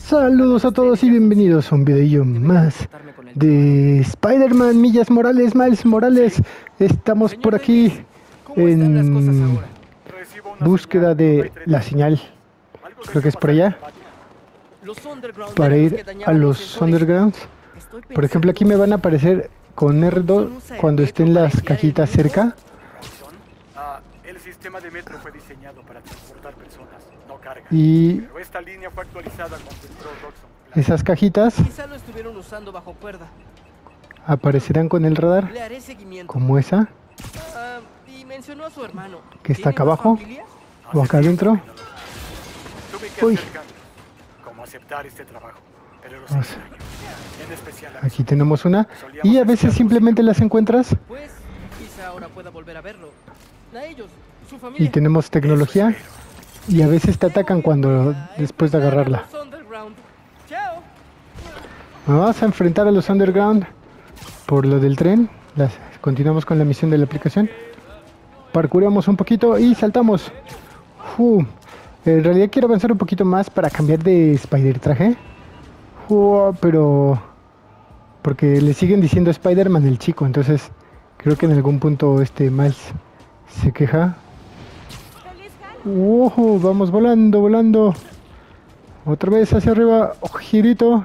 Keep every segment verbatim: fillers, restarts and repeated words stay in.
Saludos a todos y bienvenidos a un video más de Spider-Man, Millas Morales, Miles Morales. Estamos por aquí en búsqueda de la señal. Creo que es por allá. Para ir a los Undergrounds. Por ejemplo, aquí me van a aparecer con R dos cuando estén las cajitas cerca. El sistema de metro fue diseñado para transportar personas, no carga. Y Pero esta línea fue actualizada cuando entró Roxxon. esas cajitas Quizá lo estuvieron usando bajo cuerda. aparecerán con el radar, Le haré seguimiento. como esa, Ah, y mencionó a su hermano. que está acá ¿Tiene más abajo familia? o acá adentro. Tuve que Uy. hacer cambios, como aceptar este trabajo. Pero los Vamos. extraño. En especial a Aquí tenemos una y a veces simplemente las encuentras Pues quizá ahora pueda volver a verlo. A ellos, su y familia. tenemos tecnología y a veces te atacan cuando A después de enfrentar a agarrarla. los Underground. Chao. Vamos a enfrentar a los Underground por lo del tren. Las, continuamos con la misión de la aplicación. Parkouramos un poquito y saltamos. Uh, en realidad quiero avanzar un poquito más para cambiar de Spider traje. Uh, pero porque le siguen diciendo Spider-Man el chico, entonces creo que en algún punto este Miles se queja. Uh, vamos volando, volando. Otra vez hacia arriba, oh, girito.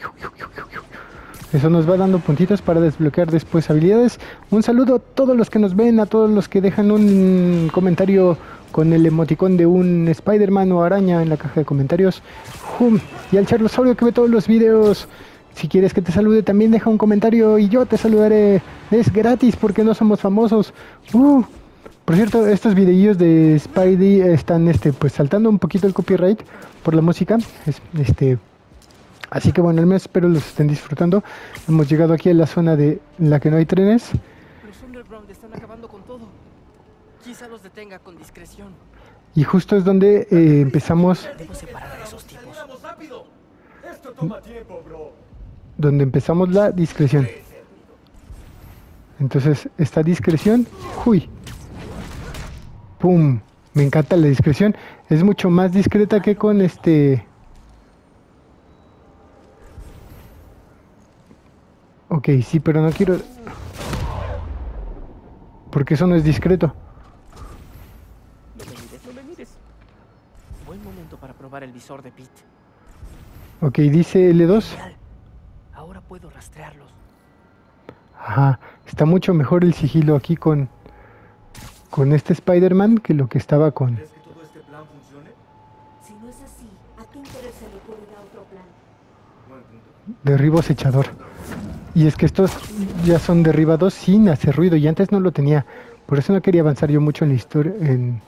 Eso nos va dando puntitos para desbloquear después habilidades. Un saludo a todos los que nos ven, a todos los que dejan un comentario con el emoticón de un Spider-Man o araña en la caja de comentarios. Um, y al Charlosaurio que ve todos los videos. Si quieres que te salude, también deja un comentario y yo te saludaré. Es gratis porque no somos famosos. Uh, por cierto, estos videillos de Spidey están este, pues saltando un poquito el copyright por la música. Es, este, así que bueno, al menos espero los estén disfrutando. Hemos llegado aquí a la zona de la que no hay trenes. Los Underground están acabando con todo. Quizá los detenga con discreción. Y justo es donde eh, empezamos. Debo separar a esos tipos. Esto toma tiempo, bro. Donde empezamos la discreción. Entonces, esta discreción. Uy. Pum. Me encanta la discreción. Es mucho más discreta que con este. Ok, sí, pero no quiero. Porque eso no es discreto. No me mires, no me mires. Buen momento para probar el visor de Pete. Ok, dice L dos. Genial. Ahora puedo rastrearlos. Ajá. Está mucho mejor el sigilo aquí con. Con este Spider-Man que lo que estaba con. ¿Crees que todo este plan funcione? Si no es así, ¿a qué interés se le ocurrirá otro plan? Buen punto. Derribo acechador. Y es que estos ya son derribados sin hacer ruido y antes no lo tenía. Por eso no quería avanzar yo mucho en la historia. En...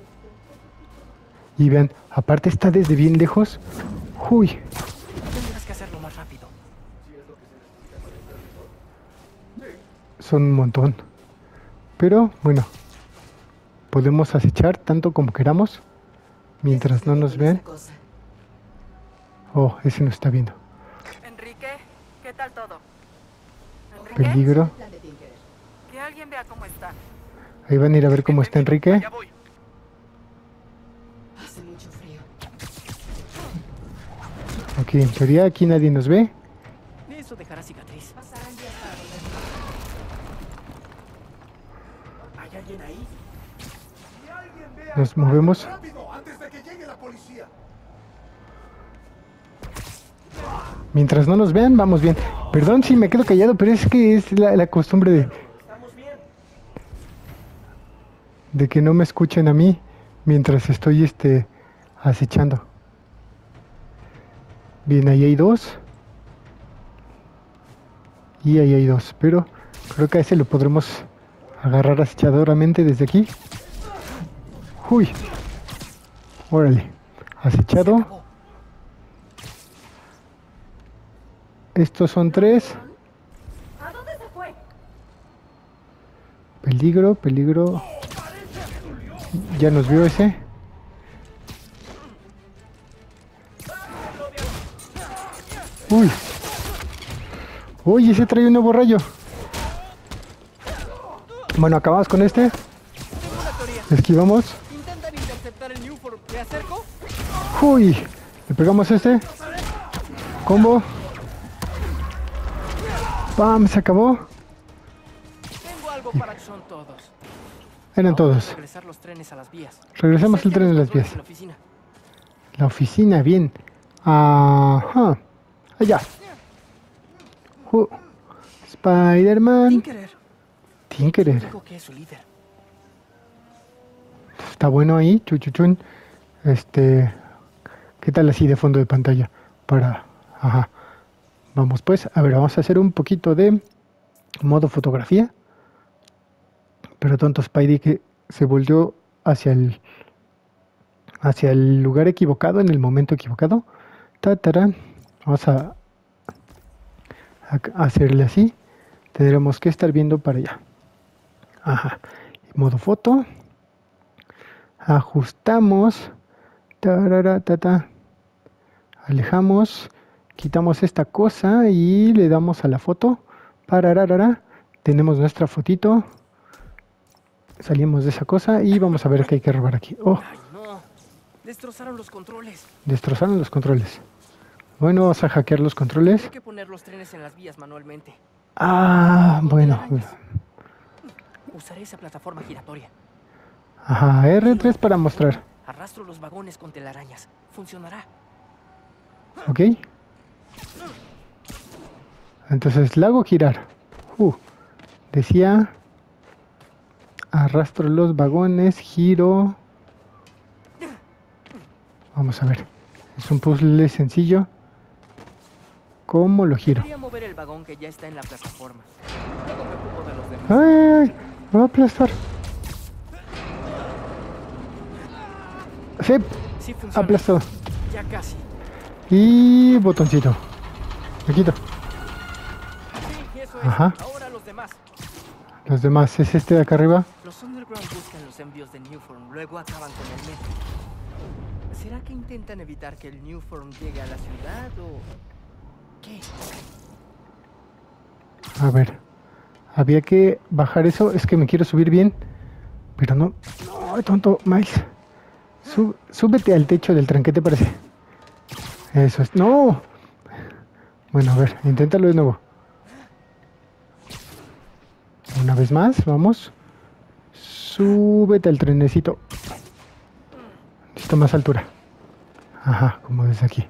Y vean, aparte está desde bien lejos. Uy, Tendrás que hacerlo más rápido. son un montón. Pero bueno, podemos acechar tanto como queramos. Mientras no nos vean. Oh, ese nos está viendo. Enrique, ¿qué tal todo? ¿Enrique? Peligro. Que alguien vea cómo está. Ahí van a ir a ver cómo está Enrique. Allá voy. Hace mucho frío. Ok, en teoría aquí nadie nos ve. Eso dejará cicatriz. Pasarán días para volver. ¿Hay alguien ahí? Nos movemos. Rápido, antes de que llegue la policía. Mientras no nos vean, vamos bien. Perdón si me quedo callado, pero es que es la, la costumbre de, Estamos bien. de que no me escuchen a mí mientras estoy este acechando. Bien, ahí hay dos. Y ahí hay dos, pero creo que a ese lo podremos agarrar acechadoramente desde aquí. Uy. Órale. Acechado. Estos son tres. ¿A dónde se fue? Peligro, peligro. Ya nos vio ese. Uy. Uy, ese trae un nuevo rayo. Bueno, acabamos con este. Tengo una teoría. Esquivamos. Intentan interceptar el Newford. ¿Me acerco? Uy. Le pegamos este. combo. ¡Pam! Se acabó. Tengo algo para que son todos. Eran Ahora todos. regresar los trenes a las vías. Regresamos el tren a las vías. En la oficina. La oficina, bien. Ajá. Allá. Uh, Spider-Man. Tinkerer. Tinkerer. Dijo que es su líder. Está bueno ahí, chuchuchun. Este, ¿qué tal así de fondo de pantalla? Para, ajá. Vamos pues, a ver, vamos a hacer un poquito de modo fotografía. Pero tonto Spidey que se volvió hacia el hacia el lugar equivocado en el momento equivocado. Tatarán. Vamos a, a hacerle así. Tendremos que estar viendo para allá. Ajá. Modo foto. Ajustamos. Tarara, tata. Alejamos. Quitamos esta cosa y le damos a la foto. Parararara. Tenemos nuestra fotito. Salimos de esa cosa y vamos a ver qué hay que robar aquí. Oh, Ay, no. Destrozaron los controles. destrozaron los controles. Bueno, vamos a hackear los controles. Hay que poner los trenes en las vías manualmente. Ah, bueno. Usaré esa plataforma giratoria. Ajá, R tres para mostrar. Arrastro los vagones con telarañas. Funcionará. Ok. Entonces la hago girar. Uh, decía... Arrastro los vagones, giro. Vamos a ver. Es un puzzle sencillo. ¿Cómo lo giro? Quería mover el vagón que ya está en la plataforma. Luego me ocupo de los demás. ¡Ay, ay, ay! Me va a aplastar. Sí, Sí funciona. aplastó. Ya casi. Y botoncito. Me quito. Sí, eso es. Ajá. Ahora los demás. Los demás, ¿es este de acá arriba? Los Underground buscan los envíos de Newform, luego acaban con el metro. ¿Será que intentan evitar que el Newform llegue a la ciudad o qué? A ver. Había que bajar eso. Es que me quiero subir bien. Pero no. No, tonto, Miles. Sub- súbete al techo del tren, ¿qué te parece? Eso es. ¡No! Bueno, a ver, inténtalo de nuevo. Una vez más, vamos. Súbete al trenecito. Necesito más altura. Ajá, como desde aquí.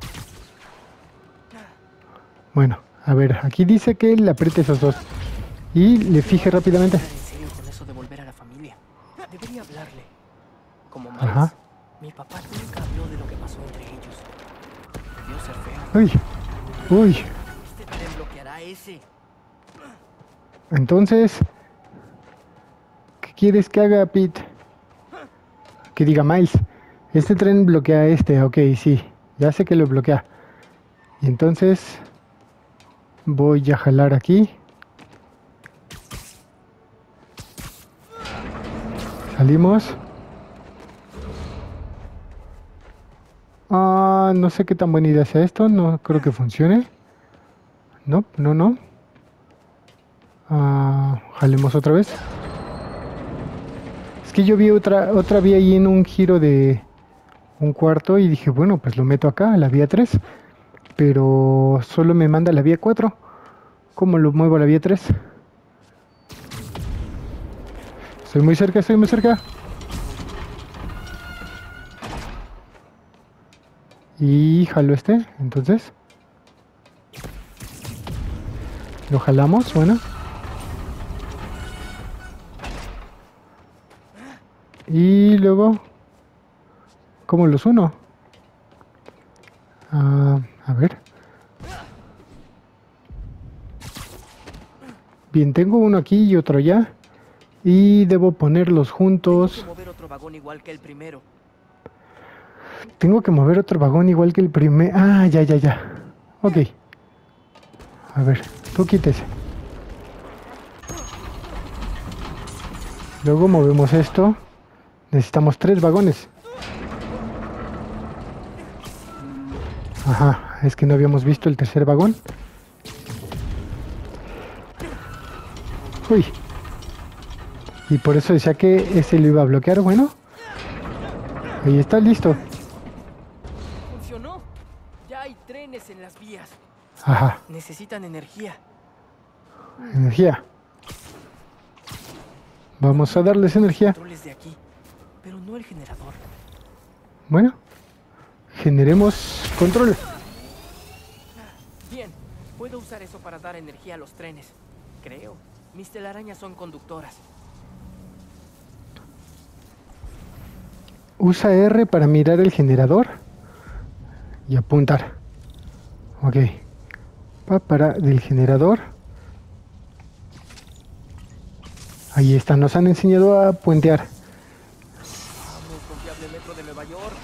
Bueno, a ver, aquí dice que le apriete esos dos. Y le fije rápidamente. ¿Están en serio con eso de volver a la familia? Debería hablarle. Como Miles, Ajá. mi papá nunca habló de lo que pasó entre ellos. Debió ser feo. Uy, uy. Este tren bloqueará ese. Entonces, ¿qué quieres que haga, Pete? Que diga Miles. Este tren bloquea a este, ok, sí. Ya sé que lo bloquea. Y entonces voy a jalar aquí. Salimos. Ah, no sé qué tan buena idea sea esto. No creo que funcione. No, no, no. Ah, jalemos otra vez. Es que yo vi otra otra vía ahí en un giro de un cuarto y dije, bueno, pues lo meto acá, a la vía tres. Pero solo me manda a la vía cuatro. ¿Cómo lo muevo a la vía tres? Estoy muy cerca, estoy muy cerca. Y jalo este, entonces. Lo jalamos, bueno. Y luego, ¿cómo los uno? Ah, a ver. Bien, tengo uno aquí y otro allá. Y debo ponerlos Tengo juntos. que mover otro vagón igual que el primero. Tengo que mover otro vagón igual que el primer. Ah, ya, ya, ya. Ok. A ver, tú quítese. Luego movemos esto. Necesitamos tres vagones. Ajá, es que no habíamos visto el tercer vagón. Uy. Y por eso decía que ese lo iba a bloquear. Bueno. Ahí está, listo. Funcionó. Ya hay trenes trenes en las vías. Ajá, Necesitan energía. energía. Vamos a darles energía. Controles de aquí, pero no el generador. Bueno, generemos control. Bien, puedo usar eso para dar energía a los trenes. Creo. Mis telarañas son conductoras. Usa R para mirar el generador y apuntar. Ok. Va para del generador. Ahí está, nos han enseñado a puentear. Vamos, confiable metro de Nueva York.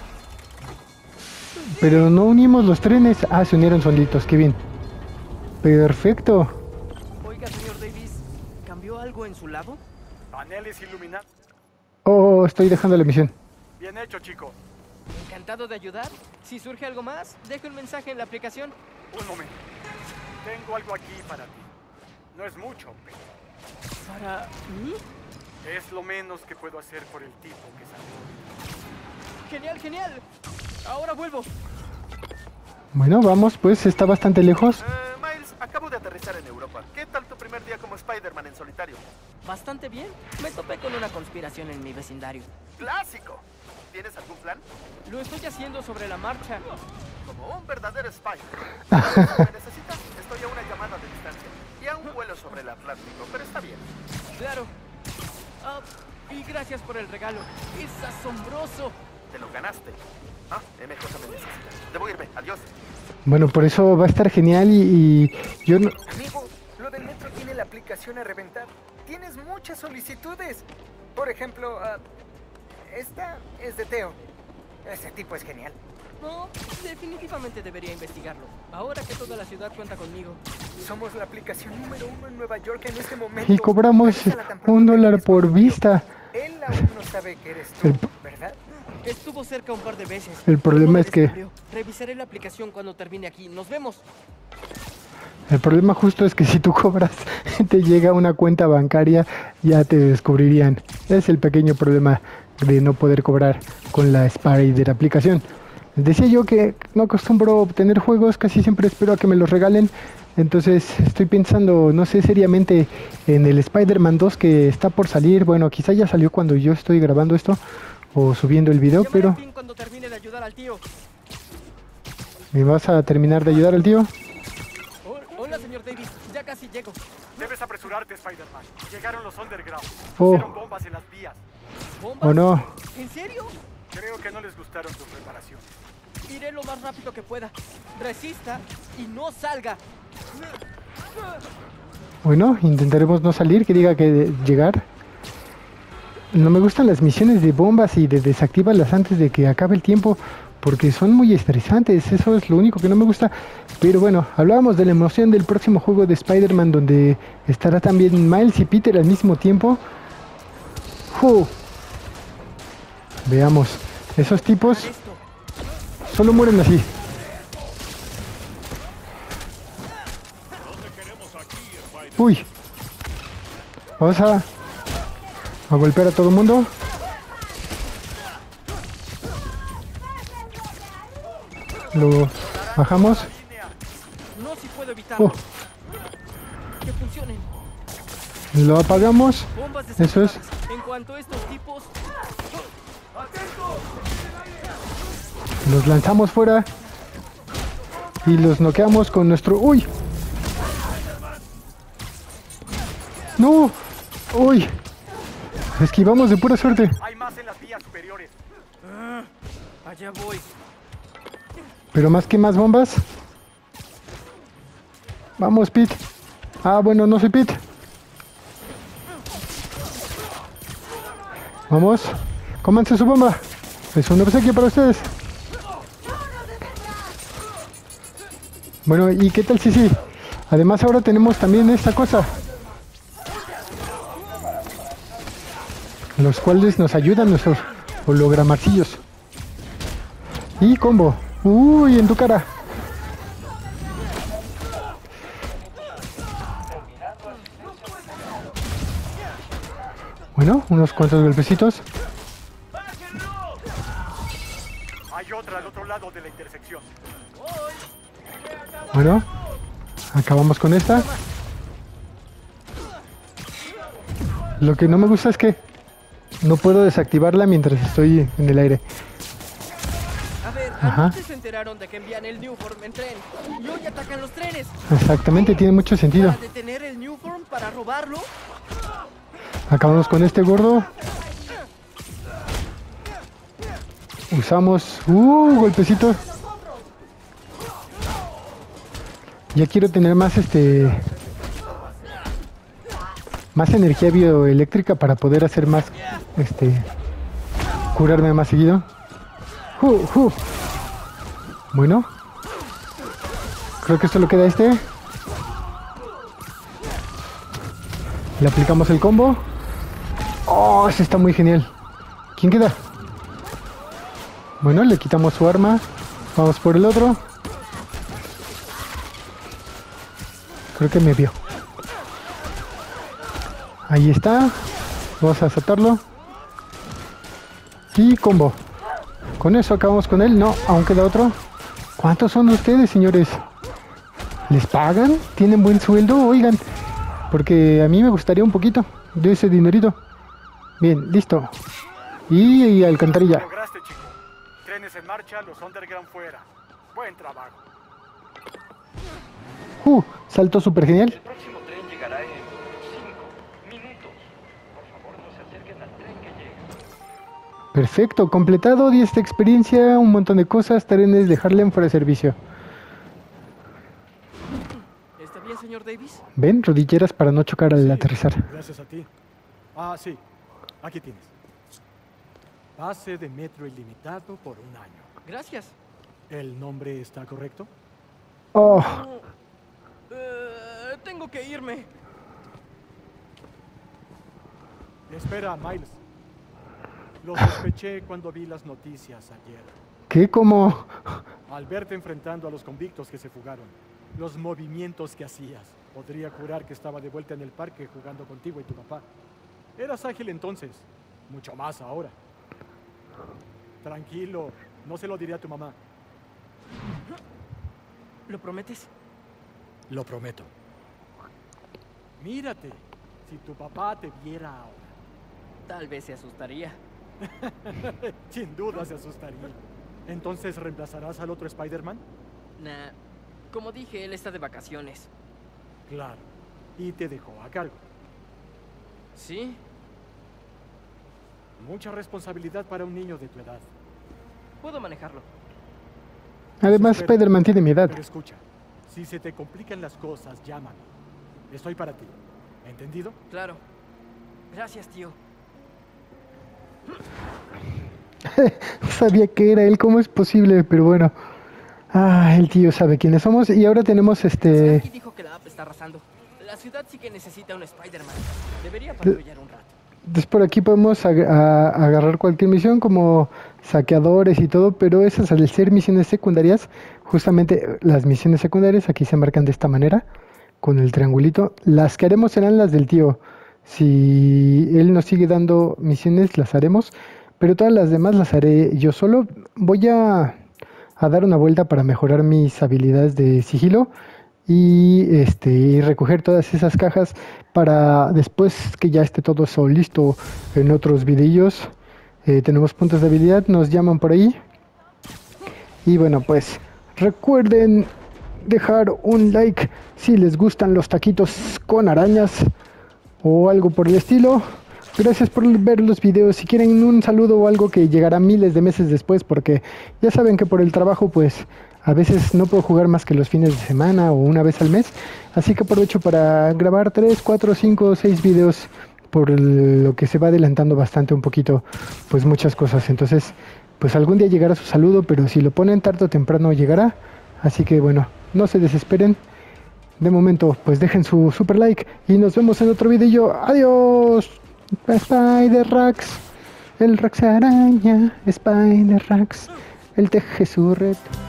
Pero no unimos los trenes. Ah, se unieron solitos, qué bien. Perfecto. Oiga, señor Davis, ¿cambió algo en su lado? Paneles iluminados. Oh, estoy dejando la misión. Bien hecho, chico. Encantado de ayudar. Si surge algo más, deje un mensaje en la aplicación. Un momento. Tengo algo aquí para ti. No es mucho, pero ¿Para mí? es lo menos que puedo hacer por el tipo que salió. Genial, genial. Ahora vuelvo. Bueno, vamos, pues está bastante lejos. Eh, Miles, acabo de aterrizar en Europa. ¿Qué tal tu primer día como Spider-Man en solitario? Bastante bien. Me topé con una conspiración en mi vecindario. ¡Clásico! ¿Tienes algún plan? Lo estoy haciendo sobre la marcha. Como un verdadero Spider. Si me necesitas, estoy a una llamada de distancia. Y a un vuelo sobre el Atlántico, pero está bien. Claro. Ah, y gracias por el regalo. Es asombroso. Te lo ganaste. Ah, M J me necesita. Debo irme. Adiós. Bueno, por eso va a estar genial y, y yo no... Amigo, lo del metro tiene la aplicación a reventar. Tienes muchas solicitudes. Por ejemplo, ah, esta es de Teo. Ese tipo es genial. No, definitivamente debería investigarlo. Ahora que toda la ciudad cuenta conmigo. Somos la aplicación número uno en Nueva York en este momento. Y cobramos Revísala tan pronto un te dólar quedes por conmigo. vista. Él aún no sabe que eres tú, El- ¿verdad? Estuvo cerca un par de veces. El problema No me es que- descubrió. Revisaré la aplicación cuando termine aquí. Nos vemos. El problema justo es que si tú cobras, te llega una cuenta bancaria, ya te descubrirían. Es el pequeño problema de no poder cobrar con la Spider aplicación. Decía yo que no acostumbro obtener juegos, casi siempre espero a que me los regalen. Entonces estoy pensando, no sé, seriamente en el Spider-Man dos que está por salir. Bueno, quizá ya salió cuando yo estoy grabando esto o subiendo el video, Llamaré pero al fin cuando termine de ayudar al tío. ¿me vas a terminar de ayudar al tío? Oh, hola, señor Davis. Ya casi llego. Debes apresurarte, Spider-Man. Llegaron los Underground. Oh. Pusieron bombas en las vías. ¿Bombas? ¿O no? ¿En serio? Creo que no les gustaron tus reparaciones. Iré lo más rápido que pueda. Resista y no salga. Bueno, intentaremos no salir, que diga que de- llegar. No me gustan las misiones de bombas y de desactívalas antes de que acabe el tiempo, porque son muy estresantes, eso es lo único que no me gusta. Pero bueno, hablábamos de la emoción del próximo juego de Spider-Man, donde estará también Miles y Peter al mismo tiempo. ¡Fu! Veamos, esos tipos Esto. solo mueren así. Uy. Vamos a, a golpear a todo el mundo. Lo bajamos. No si puedo evitarlo. Oh, Que funcionen. lo apagamos. Bombas Eso es. desactivadas. En cuanto a estos tipos, Los lanzamos fuera. Y los noqueamos con nuestro... ¡Uy! ¡No! ¡Uy! Esquivamos de pura suerte. Hay más en las vías superiores. allá voy. Pero más que más bombas. Vamos, Pete. Ah, bueno, no soy Pete. Vamos. Cómanse su bomba. Es un obsequio para ustedes. Bueno, ¿y qué tal si sí? Además ahora tenemos también esta cosa. Los cuales nos ayudan nuestros hologramarcillos. Y combo. Uy, en tu cara. Bueno, unos cuantos golpecitos. Hay otra al otro lado de la intersección. Bueno, acabamos con esta. Lo que no me gusta es que no puedo desactivarla mientras estoy en el aire. A ver, Ajá. anoche se enteraron de que envían el Newform en tren y hoy atacan los trenes. Exactamente, tiene mucho sentido. ¿Para detener el Newform? ¿Para robarlo? Acabamos con este gordo. Usamos... Uh, golpecito. Ya quiero tener más este... Más energía bioeléctrica para poder hacer más... Este... Curarme más seguido. Uh, uh. Bueno. Creo que esto lo queda este. Le aplicamos el combo. Oh, ese está muy genial. ¿Quién queda? Bueno, le quitamos su arma. Vamos por el otro. Creo que me vio. Ahí está. Vamos a saltarlo. Y combo. Con eso acabamos con él. No, aún queda otro. ¿Cuántos son ustedes, señores? ¿Les pagan? ¿Tienen buen sueldo? Oigan. Porque a mí me gustaría un poquito de ese dinerito. Bien, listo. Y, y alcantarilla. Lograste, chico. Trenes en marcha, los underground fuera. Buen trabajo. Uh, salto súper genial. El próximo tren llegará en cinco minutos. Por favor, no se acerquen al tren que llega. Perfecto, completado, diez de experiencia, un montón de cosas, trenes de Harlem fuera de servicio. ¿Está bien, señor Davis? Ven, rodilleras para no chocar al Sí, aterrizar. Gracias a ti. Ah, sí. Aquí tienes. Pase de metro ilimitado por un año. Gracias. ¿El nombre está correcto? Oh, Oh, eh, tengo que irme. Espera, Miles. Lo sospeché cuando vi las noticias ayer. ¿qué? ¿Cómo? Al verte enfrentando a los convictos que se fugaron, los movimientos que hacías, podría jurar que estaba de vuelta en el parque jugando contigo y tu papá. Eras ágil entonces, mucho más ahora. Tranquilo, no se lo diré a tu mamá. ¿Lo prometes? Lo prometo. Mírate, si tu papá te viera ahora. Tal vez se asustaría. Sin duda se asustaría. ¿Entonces reemplazarás al otro Spider-Man? Nah, como dije, él está de vacaciones. Claro. Y te dejó a cargo. ¿Sí? Mucha responsabilidad para un niño de tu edad. Puedo manejarlo. Además, Espera, Spider-Man tiene mi edad. Pero escucha, si se te complican las cosas, llámame. Estoy para ti. ¿Entendido? Claro. Gracias, tío. Sabía que era él, ¿cómo es posible? Pero bueno. Ah, el tío sabe quiénes somos. Y ahora tenemos este... Aquí dijo que la app está arrasando. La ciudad sí que necesita un Spider-Man. Debería patrullar un rato. Entonces por aquí podemos ag a agarrar cualquier misión como saqueadores y todo, pero esas al ser misiones secundarias, justamente las misiones secundarias aquí se marcan de esta manera, con el triangulito. Las que haremos serán las del tío. Si él nos sigue dando misiones, las haremos, pero todas las demás las haré yo solo. Voy a, a dar una vuelta para mejorar mis habilidades de sigilo y este y recoger todas esas cajas para después que ya esté todo eso listo en otros videillos. Eh, tenemos puntos de habilidad, nos llaman por ahí. Y bueno, pues recuerden dejar un like si les gustan los taquitos con arañas o algo por el estilo. Gracias por ver los videos. Si quieren un saludo o algo que llegará miles de meses después, porque ya saben que por el trabajo pues a veces no puedo jugar más que los fines de semana o una vez al mes, así que aprovecho para grabar tres, cuatro, cinco, seis videos, por lo que se va adelantando bastante un poquito pues muchas cosas. Entonces pues algún día llegará su saludo, pero si lo ponen tarde o temprano llegará, así que bueno, no se desesperen. De momento pues dejen su super like y nos vemos en otro video. Adiós. Spider-Rax, el Rax araña, Spider-Rax, el teje su red.